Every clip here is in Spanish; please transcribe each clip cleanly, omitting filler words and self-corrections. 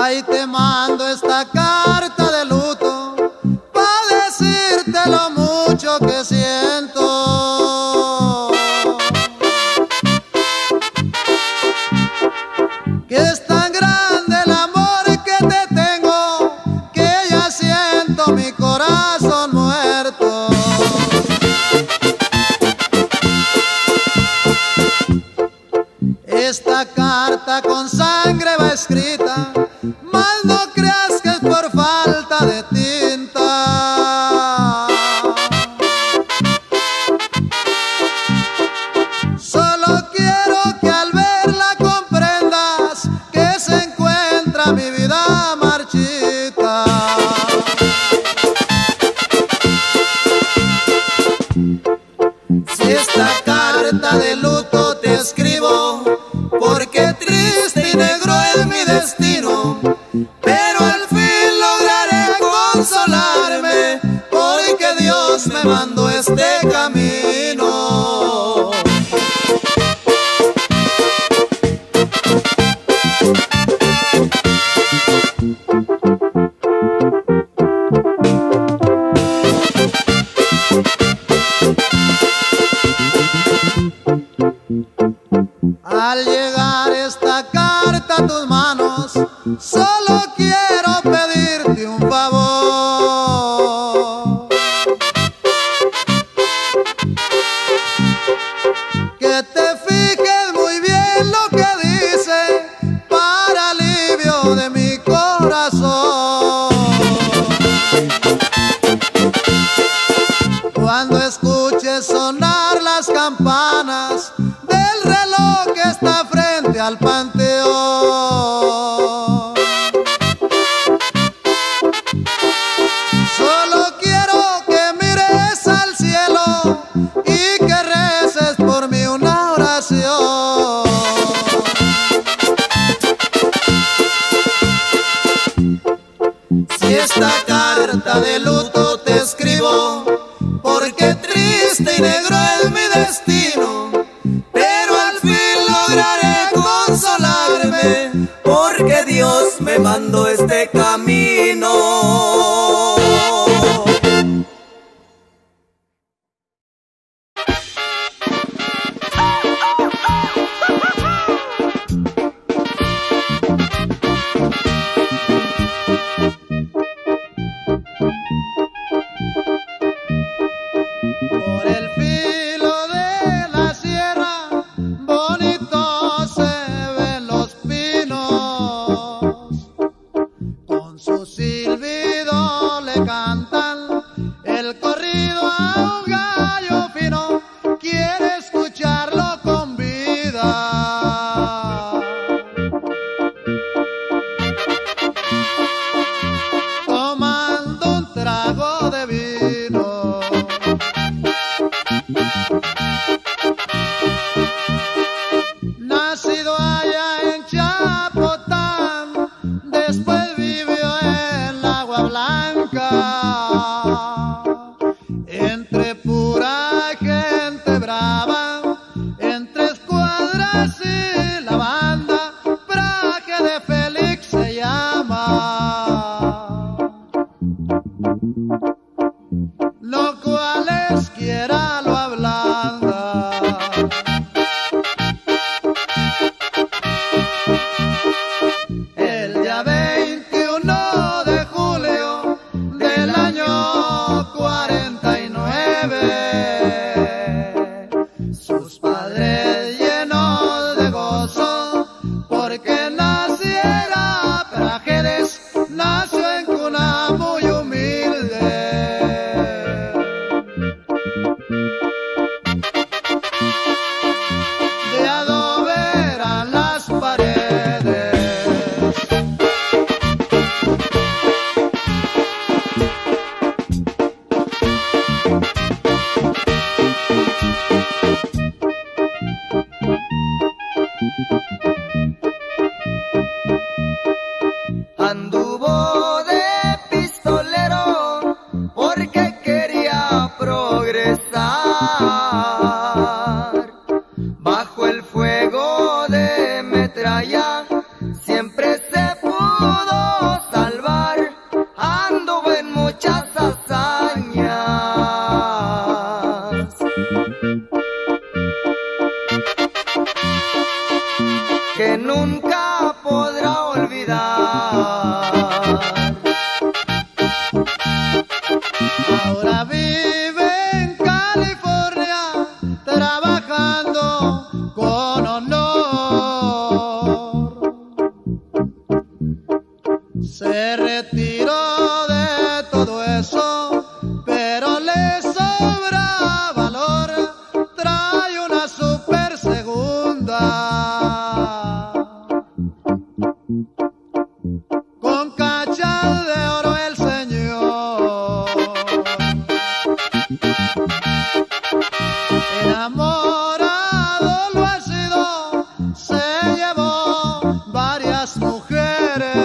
Ahí te mando esta carta de luto para decirte lo mucho que siento. Que es tan grande el amor que te tengo que ya siento mi corazón muerto. Esta carta con sangre va escrita, mas no creas que es por falta de tinta. Solo quiero que al verla comprendas que se encuentra mi vida marchita. Si esta carta de luto te escribo, porque triste y negro es mi destino, pero al fin lograré consolarme, porque Dios me mandó este camino. Al llegar esta carta a tus manos, solo quiero pedirte un favor. Que te fijes muy bien lo que dice para alivio de mi corazón. Cuando escuches sonar las campanas del reloj que está frente al panteón, solo quiero que mires al cielo y que reces por mí una oración. Si esta carta de luto te escribo, porque triste y negro es mi destino, pero al fin lograré consolarme, porque Dios me mandó este camino. Por el filo de la sierra, bonito se ven los pinos. Con su silbido le cantan el corrido a un gallo fino. Quiere escucharlo con vida. Tomando un trago de vino. Nacido allá en Chapotán, después vivió en Agua Blanca, entre pura gente brava, entre escuadras y la banda, Praje de Félix se llama, lo cual es quiera lo ablanda. El día 21 de julio del año 49, sus padres llenos de gozo, porque naciera Prajedes, nació en cuna muy humilde. De adobe eran las paredes. Anduvo de pistolero porque quería progresar. Bajo el fuego de metralla siempre se pudo que nunca podrá olvidar. Ahora vive en California trabajando con honor. Se retiró de todo eso, pero le sobra valor. Trae una super segunda con cachas de oro el señor. Enamorado lo ha sido, se llevó varias mujeres.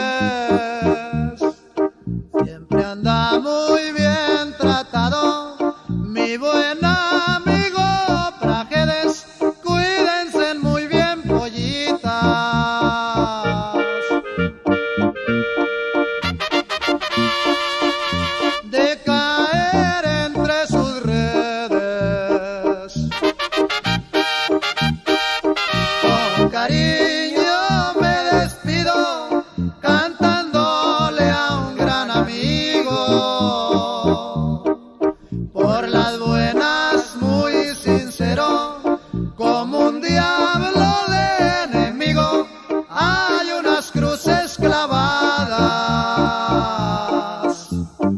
Siempre anda muy bien tratado, mi buen amigo Prajedes. Cuídense muy bien, pollitas, de caer entre sus redes. Con cariño me despido, cantándole a un gran amigo. Por las buenas, muy sincero, como un diablo de enemigo. Hay unas cruces clavadas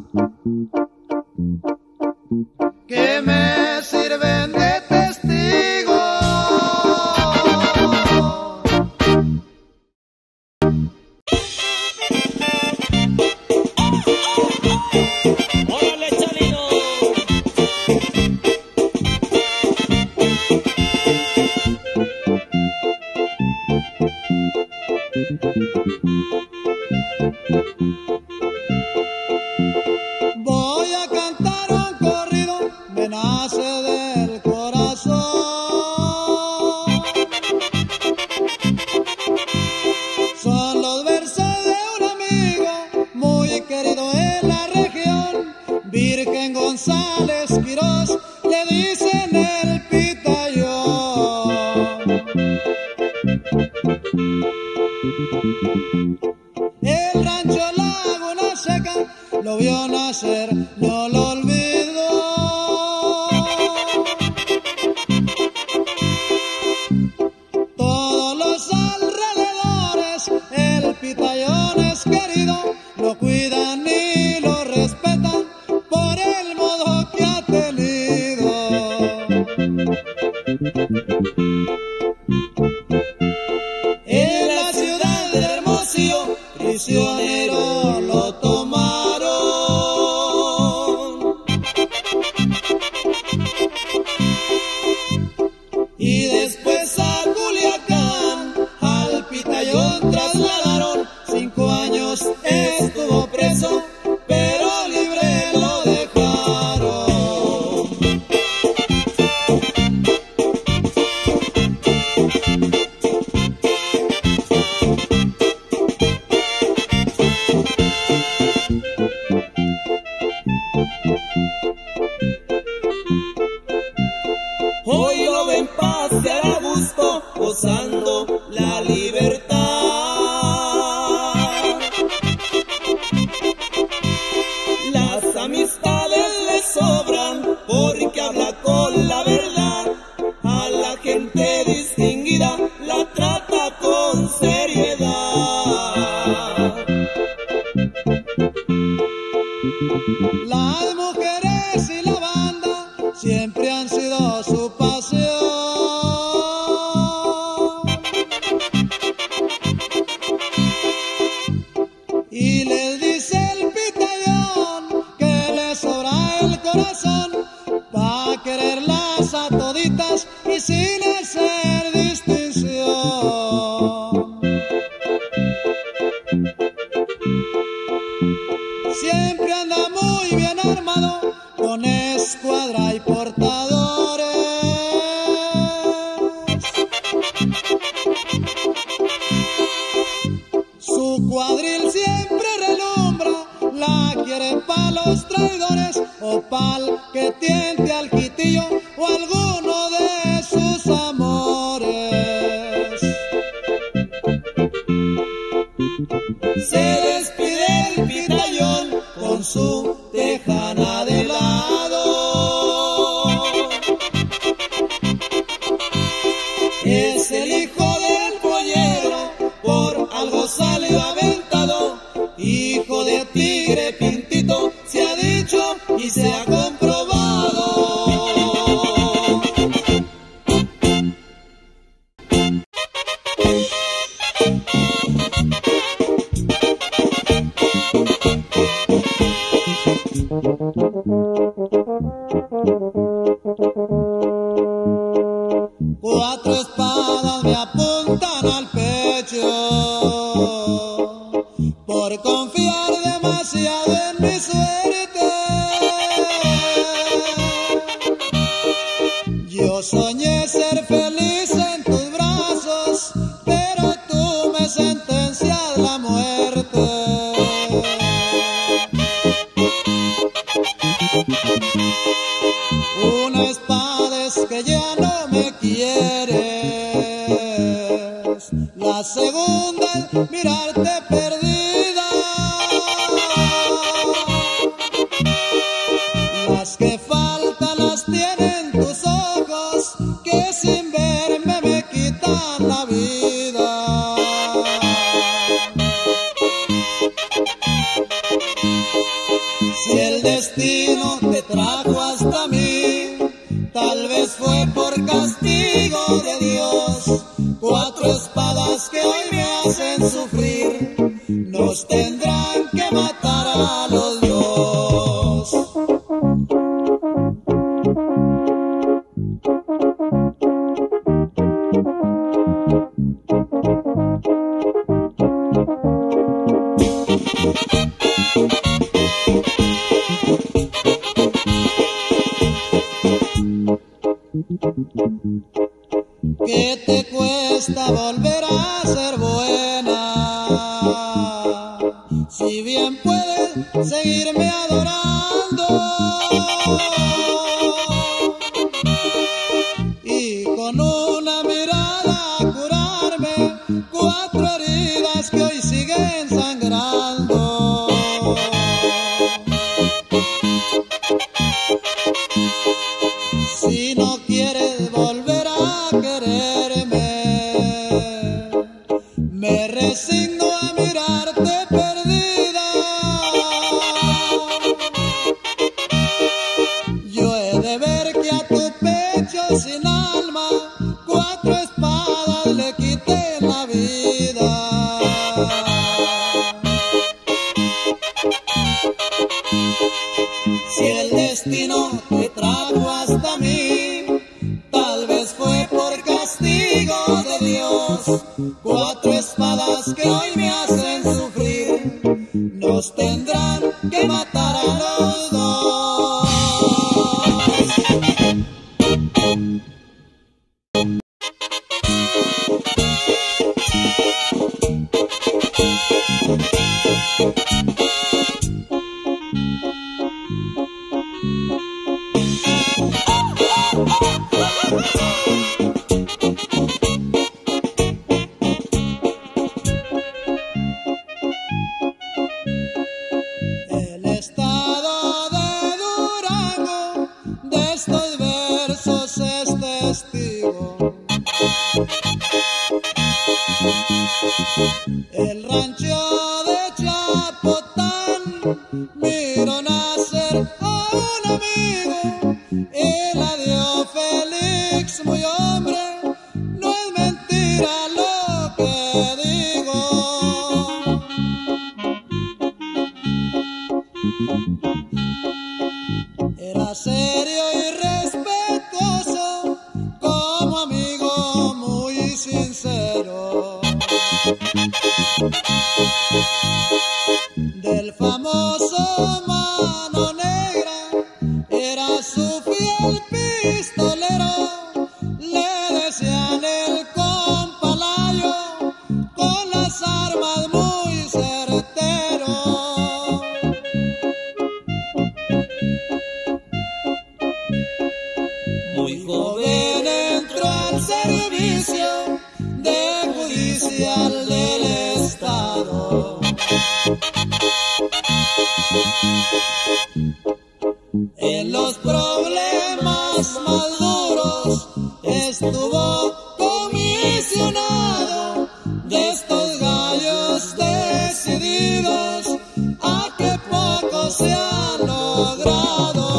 que me sirven de testigo. ¡Órale, Chalino! Voy a cantar un corrido, me nace del corazón. Son los versos de un amigo muy querido en la región, Virgen González Quirós, le dicen el pitayón. El rancho Laguna Seca lo vio nacer, no lo olvidó. Todos los alrededores, el pitayón es querido, lo cuidan y lo respetan por el modo que ha tenido. En la ciudad de Hermosillo, prisionero lo tomaron. Y después a Culiacán al pitayón trasladaron. 5 años estuvo preso, pero libre lo dejaron. Hoy lo ven pasear a gusto, gozando la libertad. Las amistades le sobran porque habla con la verdad. A la gente distinguida la trata con seriedad. Las mujeres y la banda siempre han sido su pasión. Y les dice el pitayón que le sobra el corazón pa' quererlas a toditas y sin hacer distinción. Siempre anda muy bien armado, con escuadra y portadores. Su cuadril siempre relumbra, la quieren pa' los traidores o pa'l que tiente al quitillo o alguno de sus amores. Se despide el pitayón con su tejana de lado. Es el hijo del pollero, por algo salió aventado. Hijo de tigre pintito, se ha dicho y se ha comprobado. Cuatro espadas me apuntan al pecho por confiar demasiado en mi suerte. Yo soñé ser feliz en tus brazos, pero tú me sentencias la muerte. Una espada es que ya no me quieres, la segunda es mirarte perdida. Las que faltan las tienen tus ojos, que sin verme me quitan la vida. Si el destino te trajo hasta mí, tal vez fue por castigo de Dios. Cuatro espadas que hoy me hacen sufrir, nos tendrán que matar a los dos. ¿Qué te cuesta volver a ser buena? Si bien puedes seguirme adorando y con una mirada curarme cuatro heridas que hoy siguen sangrando. Si no quieres volver a quererme, me resigno a mirarte perdida. Yo he de ver que a tu pecho sin alma cuatro espadas le quiten la vida. Si el destino te trajo hasta mí, tal vez fue por castigo de Dios. Cuatro espadas que hoy me hacen sufrir, nos tendrán que matar a los dos. El estado de Durango de estos versos es testigo. El rancho de Chapotán miro nacer a un amigo y la dio Félix, muy hombre, no es mentira lo que digo. Era serio y respetuoso, como amigo muy sincero. Del famoso Mano Negra, era su fiel pistolero. Le decían el compalayo, con las armas muy certero. Muy joven entró al servicio de judicial del Estado. caballos decididos a que poco se ha logrado.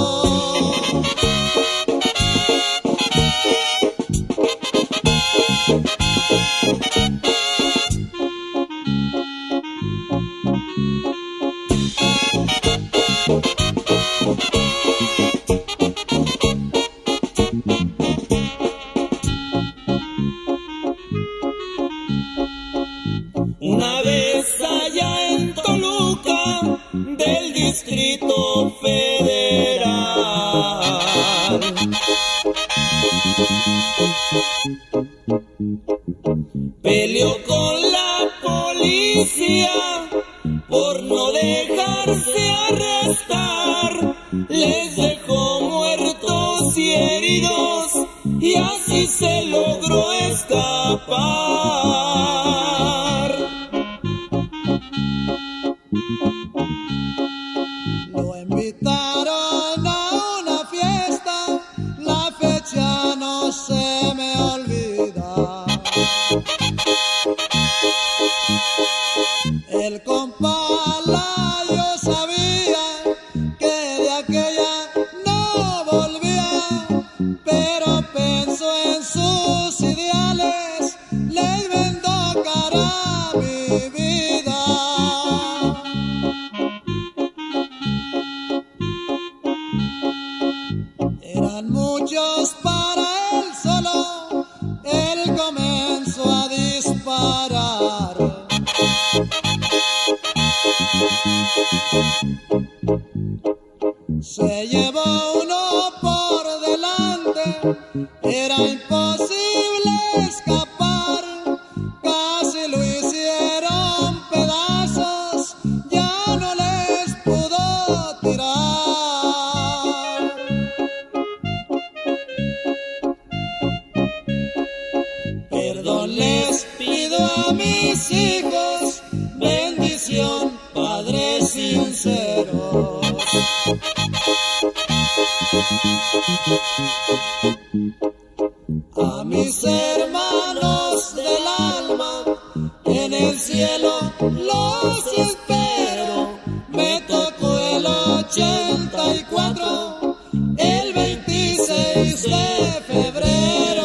Una vez allá en Toluca del Distrito Federal, peleó con la policía por no dejarse arrestar, les dejó muertos y heridos y así se logró escapar. Lo invitaron a una fiesta, la fecha no se me olvida. El compa Layo sabía que de aquella no volvía, pero pensó en sus ideales, le vendó cara a mi vida. Eran muchos para él solo, él comenzó a disparar. Se llevó uno por delante, era imposible escapar, casi lo hicieron pedazos, ya no les pudo tirar. Perdón les pido a mis hijos, bendición, padres sinceros. A mis hermanos del alma, en el cielo los espero. Me tocó el 84, el 26 de febrero.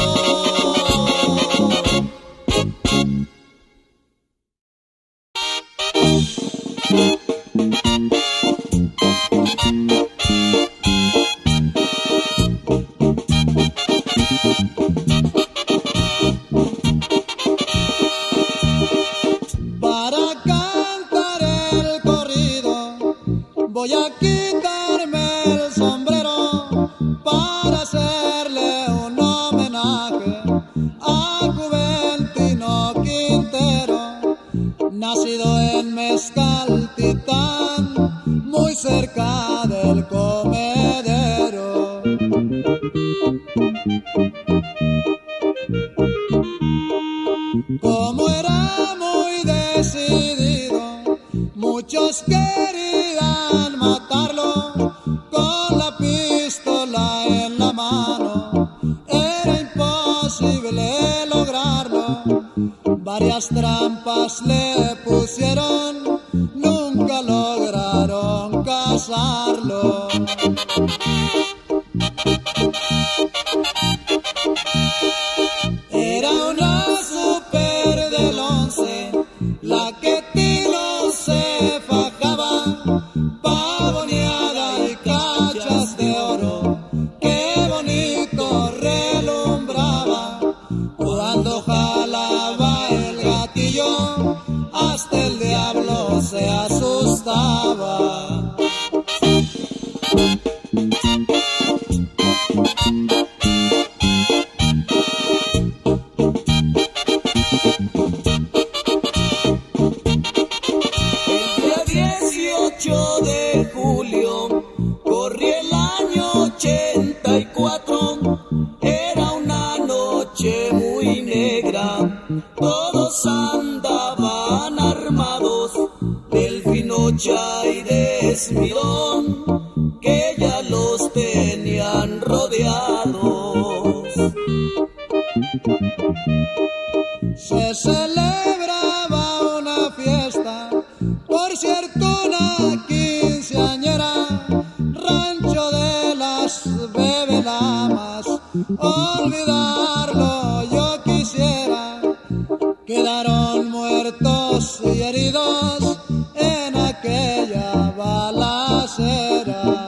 Para cantar el corrido voy a quitarme el sombrero para hacerle un homenaje a Juventino Quintero, nacido en Mezcaltitán, muy cerca del Comedero. Como era muy decidido, muchos querían matarlo con la pistola en la mano. Era imposible lograrlo, varias trampas le pusieron, nunca lograron cazarlo. Era una super del 11, la que Tilo se fajaba, pavoneada y cachas de oro, qué bonito relumbraba, cuando jalaba el gatillo, hasta el diablo se asustaba. De julio, corrí el año 84, era una noche muy negra, todos andaban armados, Delfinocha y Desmidón, que ya los tenían rodeados. Se celebraba olvidarlo yo quisiera. Quedaron muertos y heridos en aquella balacera.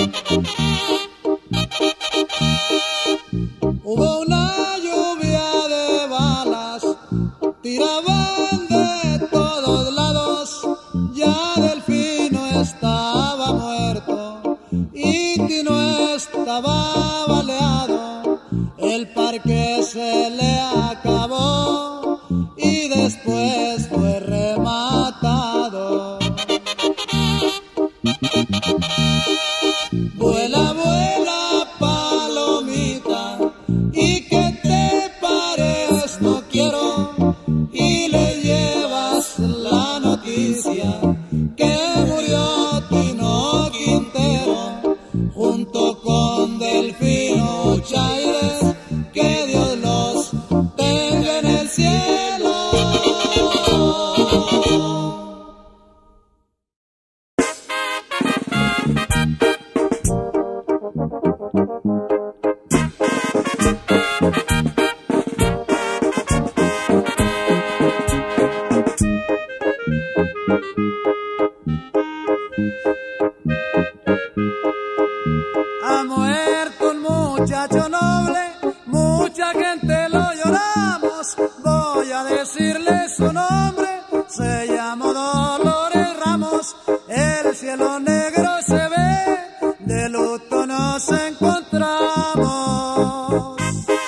Hubo una lluvia de balas, tiraban de todos lados, ya Delfino estaba muerto y Tino estaba baleado. El parque se le acabó y después fue rematado. Vuela, vuela, palomita, ¿y qué te parece? No quiero. Y le llevas la noticia que murió Tino Quintero junto con Delfino Chaires. Que Dios los tenga en el cielo. Ha muerto un muchacho noble, mucha gente lo lloramos. Voy a decirle su nombre, se llamó Dolores Ramos. El cielo negro se ve, de luto nos encontramos.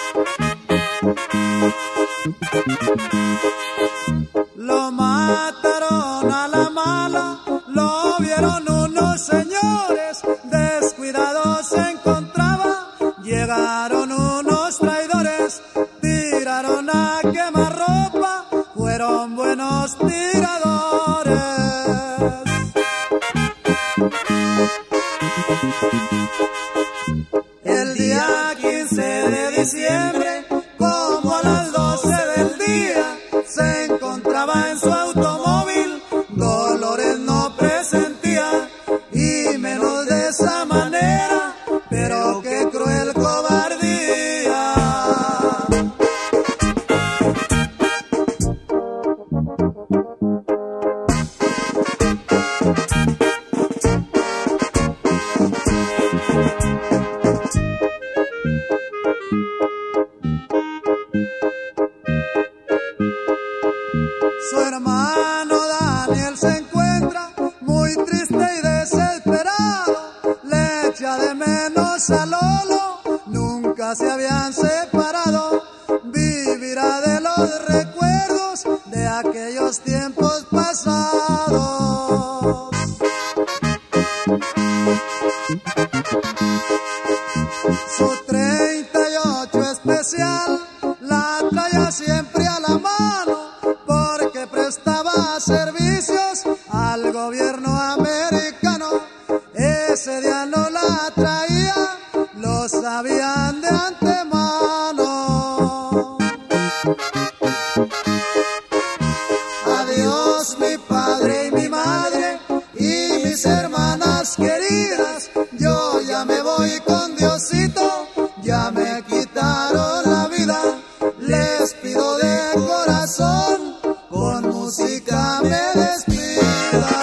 Lo mataron a la mala, lo vieron unos señores, descuidados se encontraba. Llegaron unos traidores, tiraron a quemarropa, fueron buenos tiradores. El día 15 de diciembre, como a las 12 del día, se encontraba en su automóvil. Dolores no presentía, y menos de esa manera, pero qué cruel cobardía. Su hermano Daniel se encuentra muy triste y desesperado, le echa de menos a Lolo, nunca se habían separado, vivirá de los recuerdos de aquellos tiempos pasados. Su 38 especial la traía siempre a la mano, porque prestaba servicios al gobierno americano. Ese día no la traía, lo sabían de antemano. Adiós mi padre y mi madre y mis hermanas queridas, yo ya me voy con Diosito, ya me quitaron la vida. Les pido de corazón, con música me despida.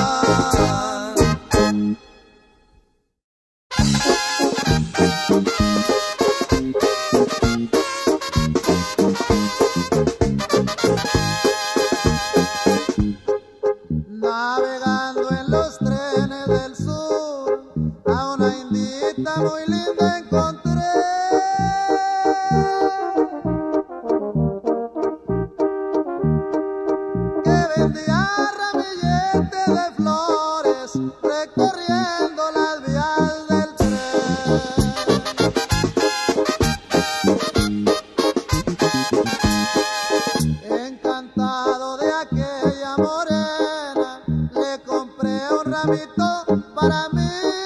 Navegando en los trenes del sur, a una indita muy linda encontré. Que vendía ramilletes de flores, recorriendo las vías del tren. Encantado de aquella morena, le compré un ramito para mí.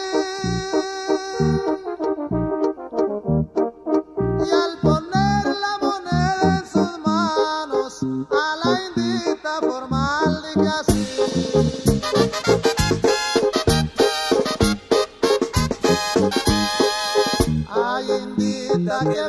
Y al poner la moneda en sus manos, a la indita formal dije así: ay, indita, que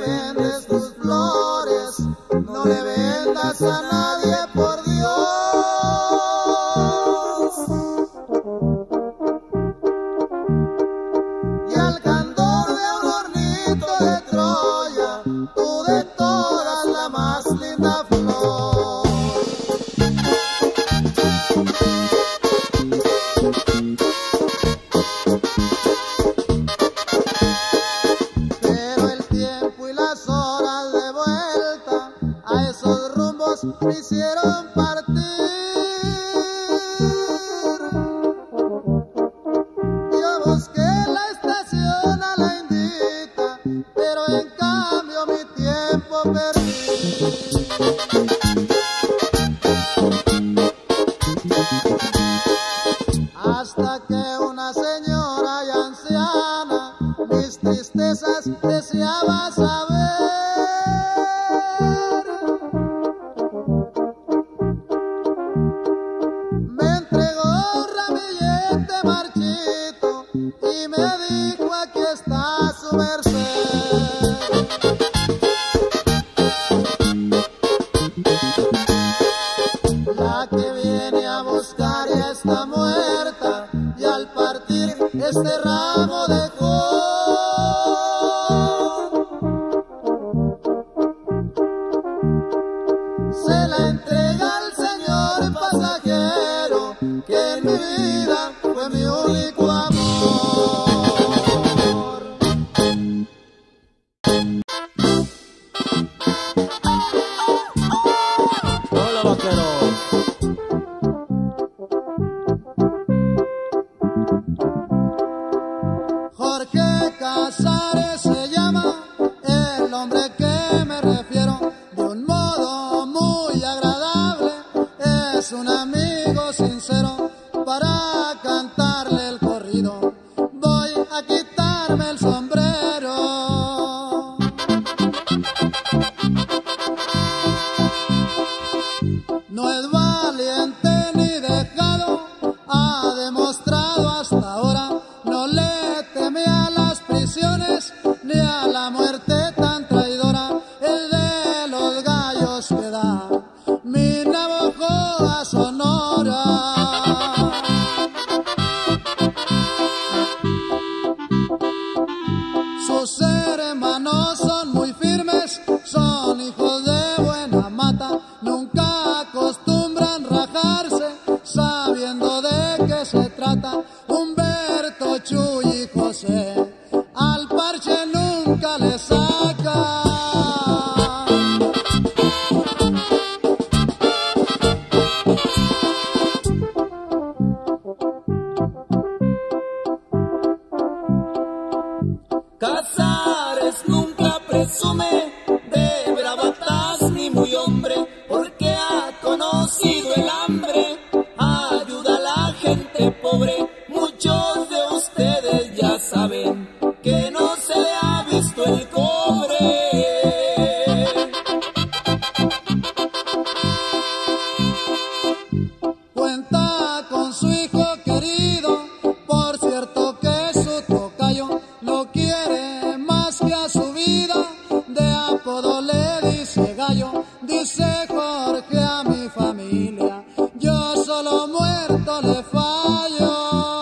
Yo busqué la estación a la Indita, pero en cambio mi tiempo perdí. Hasta que una señora y anciana mis tristezas deseaba saber. Me entregó un ramillete marchito y me dijo: aquí está su merced. La que viene a buscar ya está muerta, y al partir este ramo dejó. Se la entrega al señor pasajero, que en mi vida fue mi único amor. Hola, vaquero. Jorge Casares se llama el hombre que me refiero, de un modo muy agradable, es un amigo sincero. Para cantarle el corrido voy a quitarme el sombrero. No es valiente ni dejado, ha demostrado hasta ahora. No le teme a las prisiones ni a la muerte tan traidora. El de los gallos que da mi Navajo a Sonora. Sus hermanos son muy firmes, son hijos de buena mata. Nunca acostumbran rajarse, sabiendo de qué se trata. Humberto, Chuy y José al parche nunca le saca. Casares nunca presume de bravatas ni muy hombre, porque ha conocido el hambre, ayuda a la gente pobre. Muchos de ustedes ya saben que no se le ha visto el cobre. Cuenta con su hijo querido, por cierto que su tocayo lo quiere más que a su vida. De apodo le dice gallo, dice Jorge a mi familia, yo solo muerto le fallo.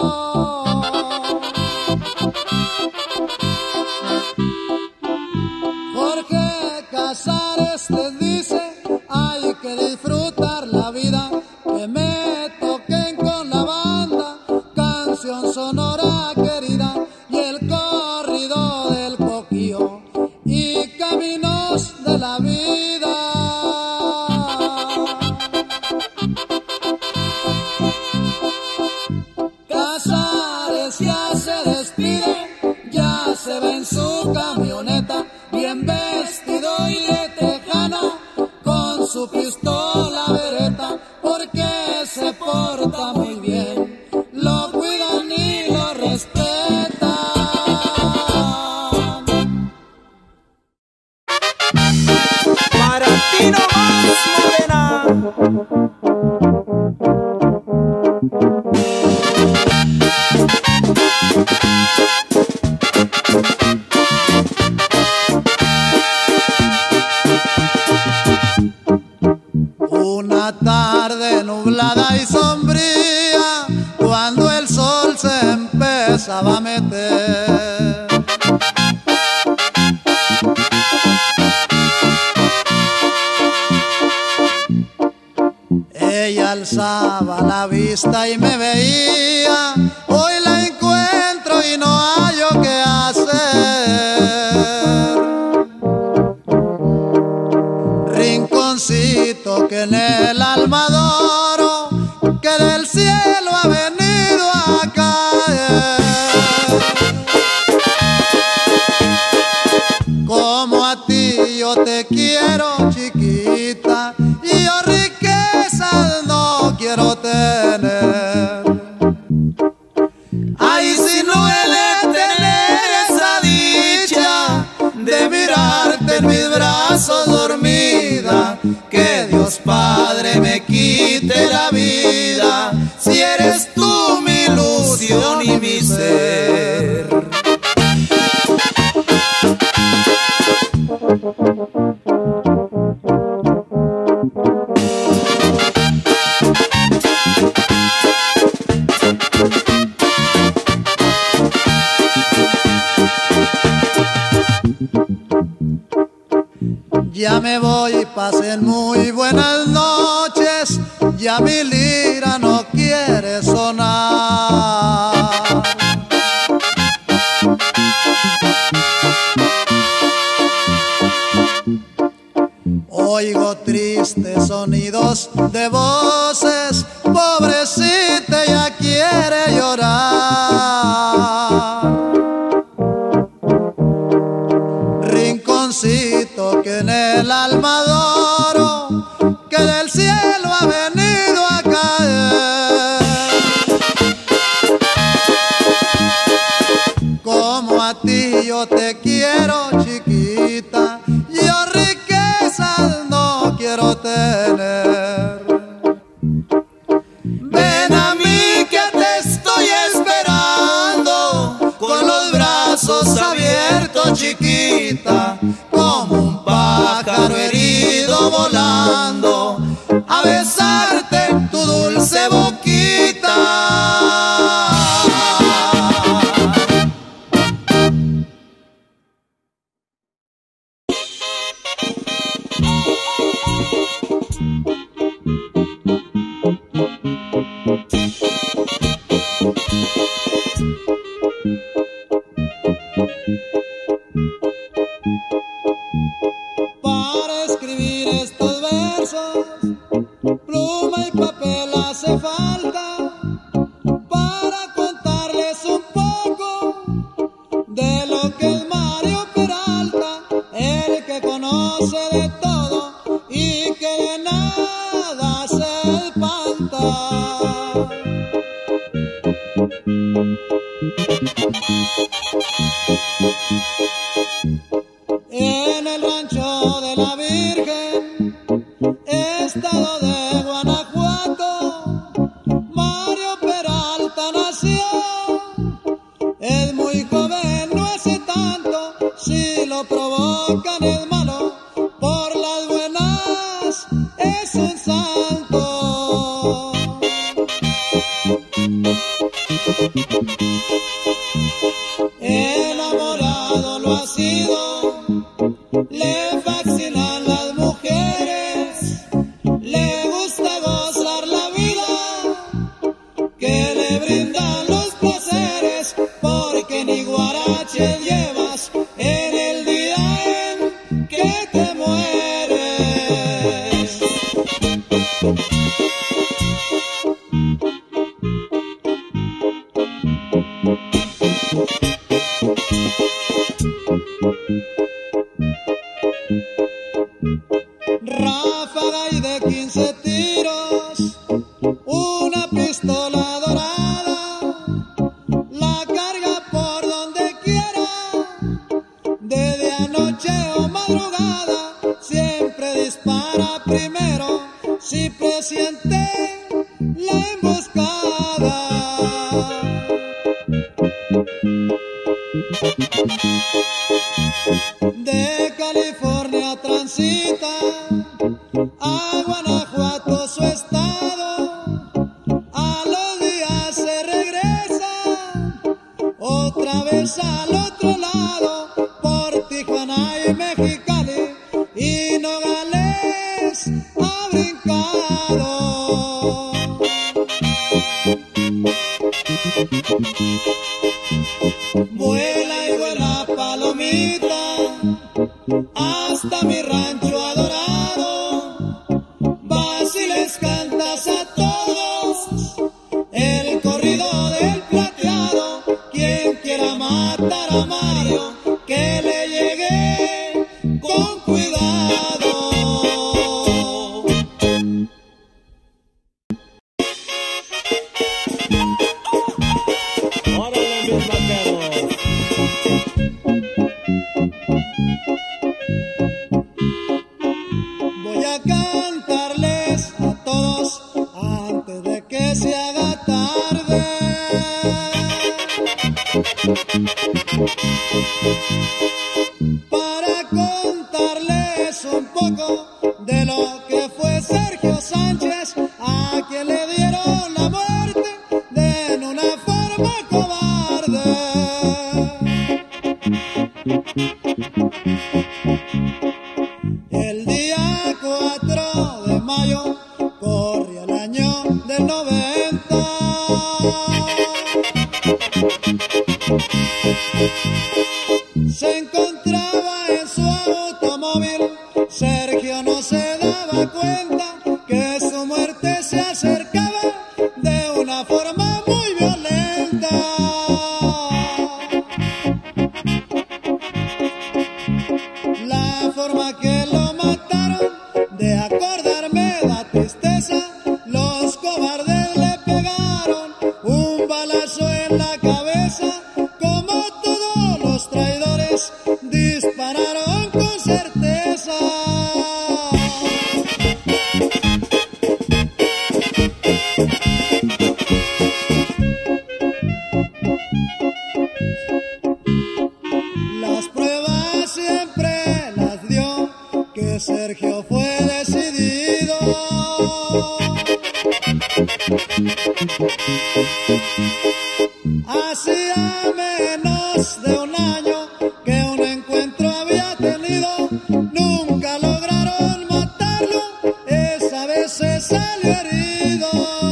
Jorge Casares les dice: hay que disfrutar la vida, que me toquen con la banda, canción sonora querida, y el corrido del coquío y caminos de la vida. Casares ya se despide, ya se ve en su camioneta, bien vestido y de tejana, con su pistola bereta, porque se porta muy bien, lo cuidan y lo respetan. Para ti nomás, morena. Una tarde nublada y sombría, cuando el sol se empezaba a meter, ella alzaba la vista y me veía. Hoy la encuentro y no hallo qué hacer. Rinconcito que en el alma Almadoro, que del cielo ha venido a caer. Como a ti yo te quiero, chiquita, y yo riquezas no quiero tener. Ay, si no he de tener esa dicha de mirarte en mis brazos dormida, que Dios Padre me quite la vida, si eres tú mi ilusión y mi ser. Ya me voy, pasen muy buenas noches, ya mi lira no quiere sonar. Oigo tristes sonidos de voces, pobrecita ya quiere llorar. Rinconcito que en el Almadoro, que del cielo ha venido a caer. Como a ti yo te quiero, chiquita, yo riquezas no quiero tener. Ven a mí que te estoy esperando, con los brazos abiertos, chiquita, como un pájaro herido volando, a besarte tu dulce boquita. Para escribir estos versos, pluma y papel hace falta, para contarles un poco de lo que es Mario Peralta, el que conoce de todo y que de nada se espanta. En el rancho de la Virgen, estado de Guanajuato, Mario Peralta nació. Es muy joven, no hace tanto, si lo provocan es malo, por las buenas es un santo. Enamorado lo ha sido, le fascinan las mujeres, le gusta gozar la vida, que le brindan los placeres, porque ni guaraches llevas en el día en que te mueres. Ráfaga y de 15 tiros, una pistola dorada, la carga por donde quiera, de anoche o madrugada, siempre dispara primero, si presiente la emboscada. De California transita a Guanajuato su estado, a los días se regresa otra vez al otro lado, por Tijuana y Mexicali y Nogales ha brincado. Vuela y vuela palomita hasta mi rancho adorado, Basiles que se haga tarde. Para contarles un poco de lo que fue Sergio Sánchez, a quien le dieron la muerte de una forma cobarde. El día 4 de mayo corría el año del 90. Se encontraba en su automóvil, Sergio no se daba cuenta que su muerte se acercaba de una forma muy violenta. La forma que lo mataron, de acordarme da tristeza, los cobardes le pegaron un balazo en la cabeza, como todos los traidores dispararon con certeza. Las pruebas siempre las dio que Sergio fue decidido. Hacía menos de un año que un encuentro había tenido, nunca lograron matarlo, esa vez se salió herido.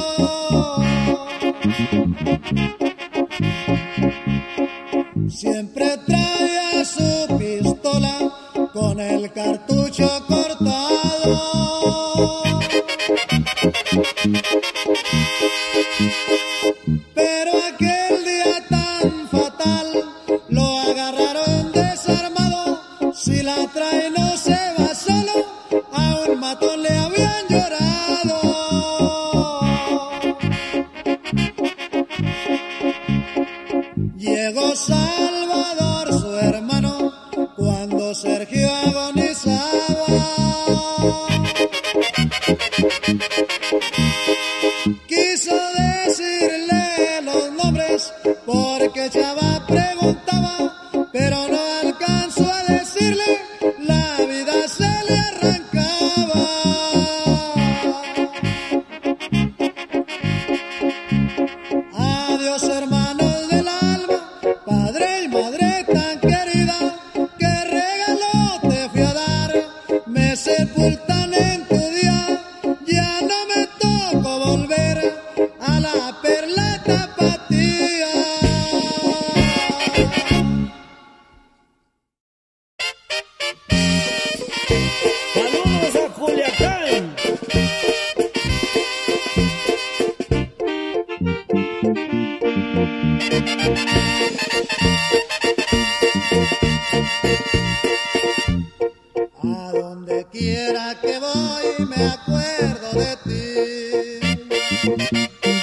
Siempre traía su pistola con el cartucho cortado. Pero aquel día tan fatal lo agarraron desarmado. Si la trae no se va solo, a un matón le habían llorado. Llegó Salvador, su hermano, cuando Sergio agonizaba. Quiso decirle los nombres porque Chava preguntaba, pero no alcanzó a decirle, la vida se le arrancaba. Adiós, hermanos del alma, padre y madre tan querida, qué regalo te fui a dar, me sepultan en tu día, ya no me tocó volver a la perla tapatía. Saludos a Culiacán. A donde quiera que voy me acuerdo de ti.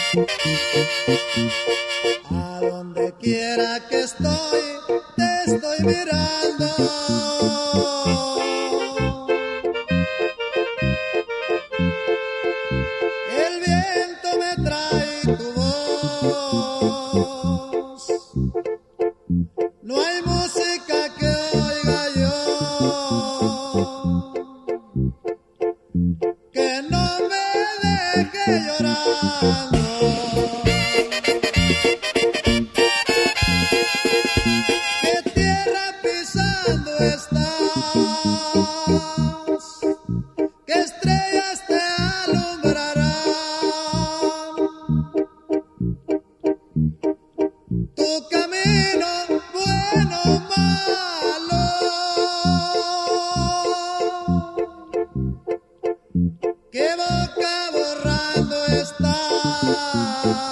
A donde quiera que estoy te estoy mirando. El viento me trae tu voz. No hay música que oiga yo que no me deje llorando. ¿Qué tierra pisando estás? ¿Qué estrellas te alumbrarán? Tu camino, bueno o malo, que boca borrando estás.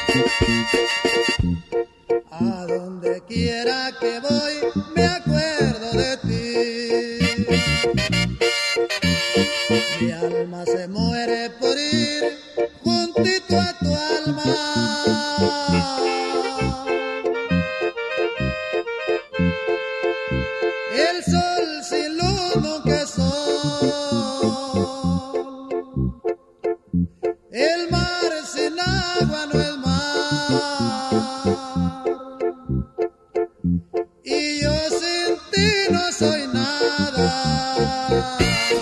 A donde quiera que voy me acuerdo de ti. Mi alma se muere por ir juntito a tu alma. El sol sin luz nunca es sol. El mar sin agua no es mar. Y yo sin ti no soy nada.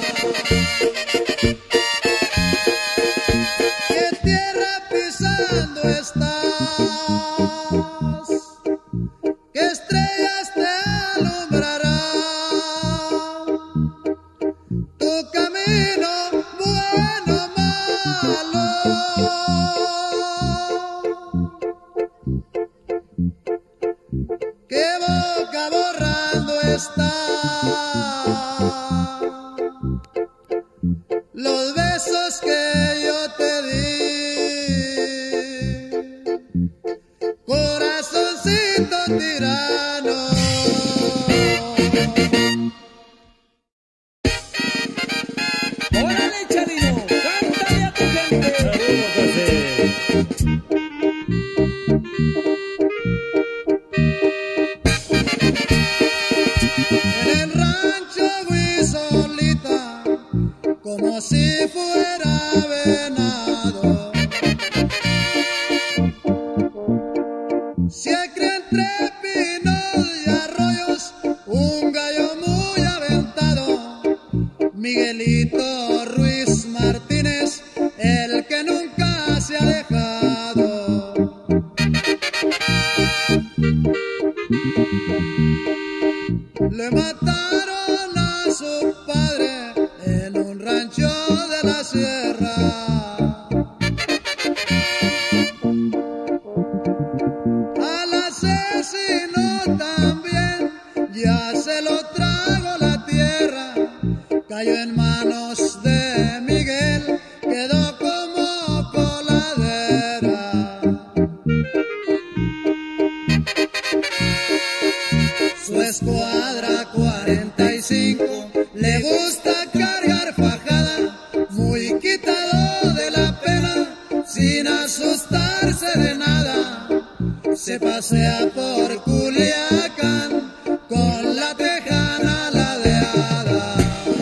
¿Qué tierra pisando estás? ¿Qué estrellas te alumbrarán? Tu camino bueno o malo. ¿Qué boca borrando está? Los besos que yo te di, corazoncito tirano. ¡Órale, Chalino! ¡Cántale a tu gente! ¡Saludos, José! En el rancho Huizolita, como si fuera venado, se cría entre pinos y arroyos un gallo muy aventado, Miguelito Ruiz Martínez, el que nunca se ha dejado. Le mataron a su padre en un rancho de la sierra. Al asesino también ya se lo tragó la tierra. Cayó en manos de Miguel, quedó como coladera. Su escuadra 45 le gusta cargar fajada, muy quitado de la pena, sin asustarse de nada. Se pasea por Culiacán con la tejana ladeada.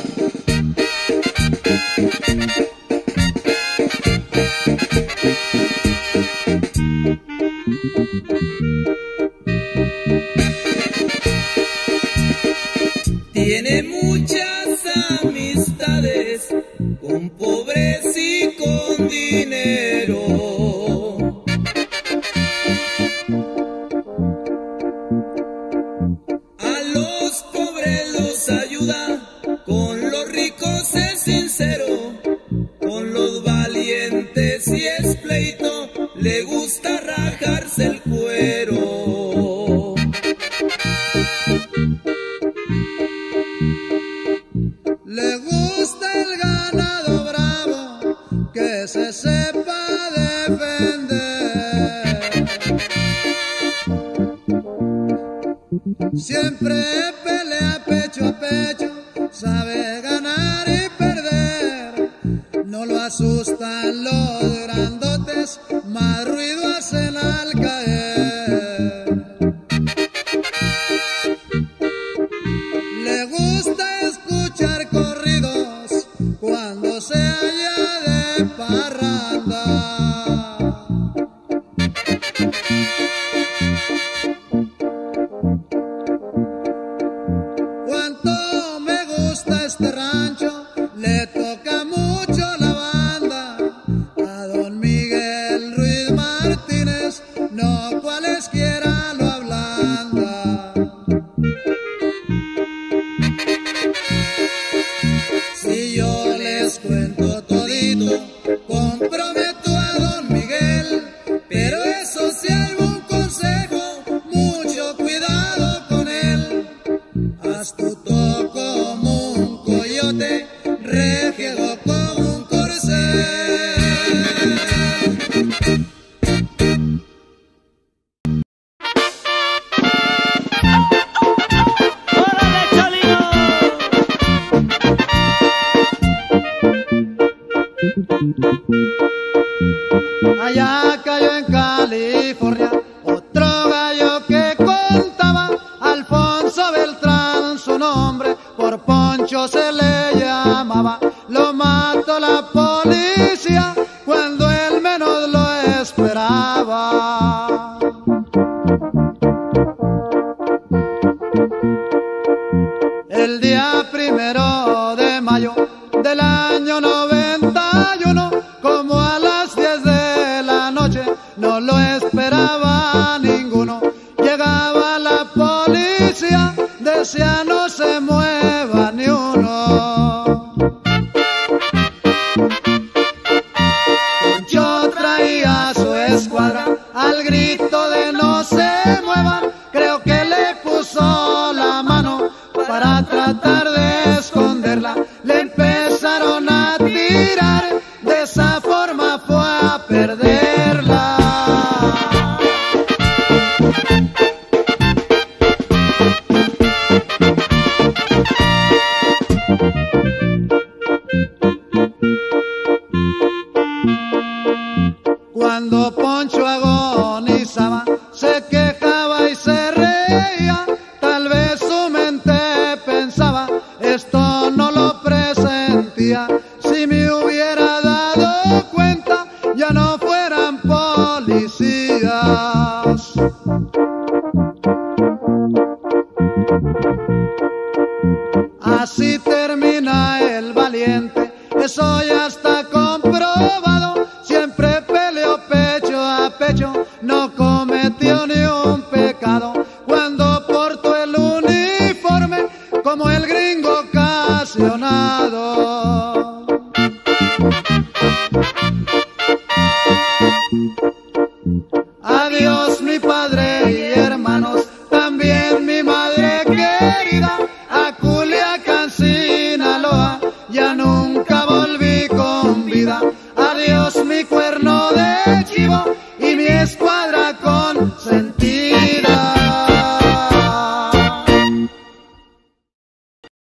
Tiene muchas amistades, con pobres y con dinero. A los pobres los ayuda, con los ricos es sincero, con los valientes y es pleito, le gusta rajarse el cuero. Le gusta el ganado bravo, que se sepa defender. Siempre pelea pecho a pecho, sabe ganar y perder. No lo asustan los grandotes, más ruido hacen al caer. Le gusta escuchar corridos cuando se halla de parranda. esperaba. El día 1 de mayo del año 91, como a las 10 de la noche, no lo esperaba ninguno. Llegaba la policía, decía no se mueva ni uno. Poncho traía su escuadra, al grito de no se muevan, creo que le puso la mano para tratar de esconderla. Le empezaron a tirar, de esa forma fue a perderla. Cuando Poncho agonizaba, se quejaba y se reía. Tal vez su mente pensaba, esto no lo presentía. Si me hubiera dado cuenta, ya no fueran policías. Así termina el valiente, eso ya está comprobado. Siempre peleó pecho a pecho, no cometió ni un pecado. Cuando portó el uniforme, como el gringo ocasionado. Adiós mi padre y hermanos, también mi madre querida. A Culiacán, Sinaloa, ya nunca volví con vida. Adiós mi cuerno de chivo